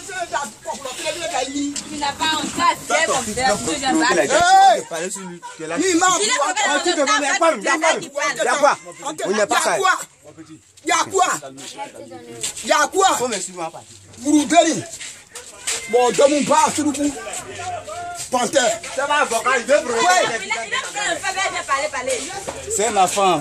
Tu n'as pas un cas, c'est comme ça. Bon, de mon pas sur le coup. Panthère. Ça va, avocat, il veut c'est ma femme.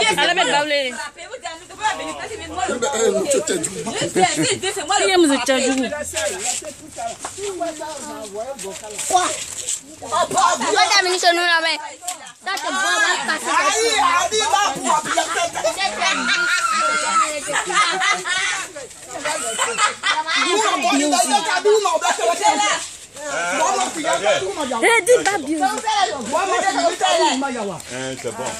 C'est bon.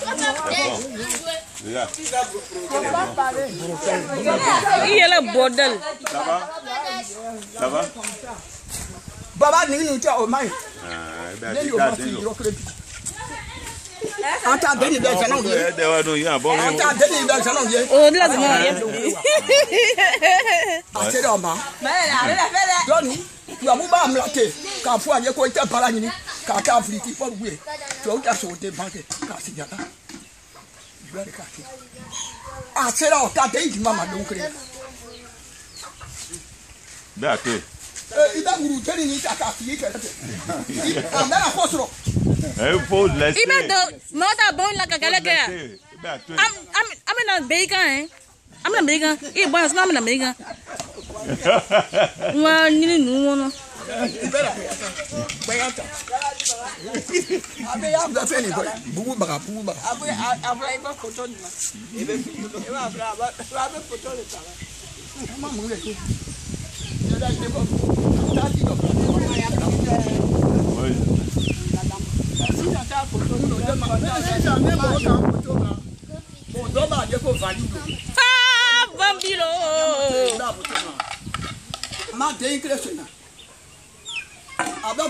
Il y a le bordel. Ça va? Baba nous tient au main. Entendez des salons. Oh, là, c'est normal. Tu as mouba mlaté, quand fois il y a quoi était par la nuit, quand tu as fliqué pour le tu as sauté banque, quand c'est bien là. Je vais le casser. Ah, c'est là, tu as dit, maman, donc. D'accord. Il va vous tenir une attaque. Il a la force. Il faut laisser. Il m'a dit, moi, t'as bon la cagalaka. I'm in a bacon, eh? I'm in a bacon. Il boit, I'm in a bacon. Moi, ni nous,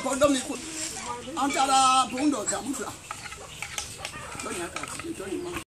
Bambilo.